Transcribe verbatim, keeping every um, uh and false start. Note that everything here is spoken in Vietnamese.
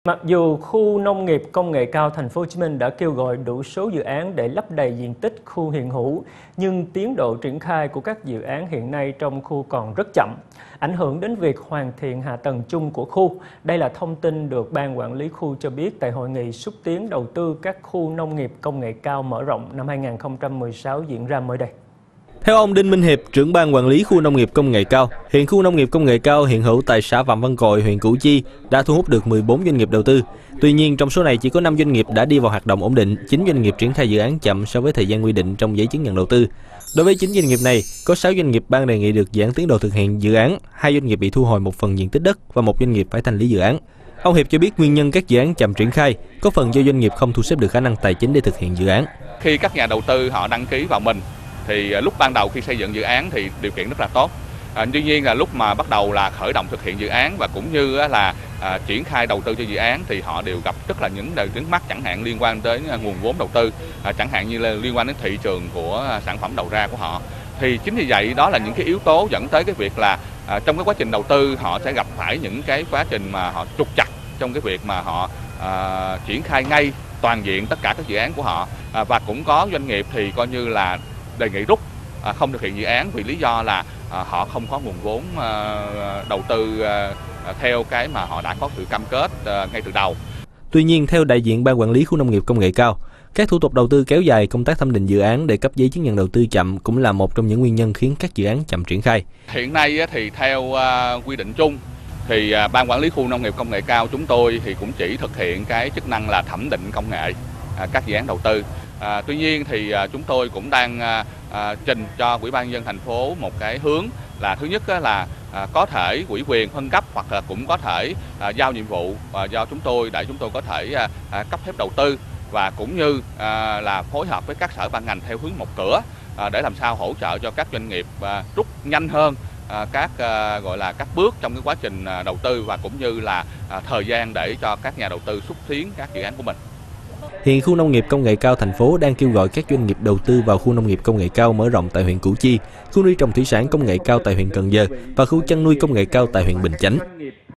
Mặc dù khu nông nghiệp công nghệ cao Thành phố Hồ Chí Minh đã kêu gọi đủ số dự án để lấp đầy diện tích khu hiện hữu, nhưng tiến độ triển khai của các dự án hiện nay trong khu còn rất chậm, ảnh hưởng đến việc hoàn thiện hạ tầng chung của khu. Đây là thông tin được Ban Quản lý khu cho biết tại hội nghị xúc tiến đầu tư các khu nông nghiệp công nghệ cao mở rộng năm hai nghìn không trăm mười sáu diễn ra mới đây. Theo ông Đinh Minh Hiệp, trưởng ban quản lý khu nông nghiệp công nghệ cao, hiện khu nông nghiệp công nghệ cao hiện hữu tại xã Phạm Văn Cội, huyện Củ Chi đã thu hút được mười bốn doanh nghiệp đầu tư. Tuy nhiên, trong số này chỉ có năm doanh nghiệp đã đi vào hoạt động ổn định, chín doanh nghiệp triển khai dự án chậm so với thời gian quy định trong giấy chứng nhận đầu tư. Đối với chín doanh nghiệp này, có sáu doanh nghiệp ban đề nghị được giãn tiến độ thực hiện dự án, hai doanh nghiệp bị thu hồi một phần diện tích đất và một doanh nghiệp phải thanh lý dự án. Ông Hiệp cho biết nguyên nhân các dự án chậm triển khai có phần do doanh nghiệp không thu xếp được khả năng tài chính để thực hiện dự án. Khi các nhà đầu tư họ đăng ký vào mình thì lúc ban đầu khi xây dựng dự án thì điều kiện rất là tốt. À, tuy nhiên là lúc mà bắt đầu là khởi động thực hiện dự án và cũng như là à, triển khai đầu tư cho dự án thì họ đều gặp rất là những đề vướng mắc, chẳng hạn liên quan đến nguồn vốn đầu tư, à, chẳng hạn như là liên quan đến thị trường của sản phẩm đầu ra của họ. Thì chính vì vậy đó là những cái yếu tố dẫn tới cái việc là à, trong cái quá trình đầu tư họ sẽ gặp phải những cái quá trình mà họ trục trặc trong cái việc mà họ à, triển khai ngay toàn diện tất cả các dự án của họ, à, và cũng có doanh nghiệp thì coi như là đề nghị rút, à, không thực hiện dự án vì lý do là à, họ không có nguồn vốn à, đầu tư à, theo cái mà họ đã có sự cam kết à, ngay từ đầu. Tuy nhiên, theo đại diện Ban Quản lý khu nông nghiệp công nghệ cao, các thủ tục đầu tư kéo dài, công tác thẩm định dự án để cấp giấy chứng nhận đầu tư chậm cũng là một trong những nguyên nhân khiến các dự án chậm triển khai. Hiện nay thì theo à, quy định chung thì à, Ban Quản lý khu nông nghiệp công nghệ cao chúng tôi thì cũng chỉ thực hiện cái chức năng là thẩm định công nghệ à, các dự án đầu tư. À, tuy nhiên thì à, chúng tôi cũng đang à, à, trình cho Ủy ban nhân dân thành phố một cái hướng là thứ nhất là à, có thể ủy quyền phân cấp hoặc là cũng có thể à, giao nhiệm vụ à, do chúng tôi để chúng tôi có thể à, à, cấp phép đầu tư và cũng như à, là phối hợp với các sở ban ngành theo hướng một cửa à, để làm sao hỗ trợ cho các doanh nghiệp à, rút nhanh hơn à, các à, gọi là các bước trong cái quá trình à, đầu tư và cũng như là à, thời gian để cho các nhà đầu tư xúc tiến các dự án của mình. Hiện khu nông nghiệp công nghệ cao thành phố đang kêu gọi các doanh nghiệp đầu tư vào khu nông nghiệp công nghệ cao mở rộng tại huyện Củ Chi, khu nuôi trồng thủy sản công nghệ cao tại huyện Cần Giờ và khu chăn nuôi công nghệ cao tại huyện Bình Chánh.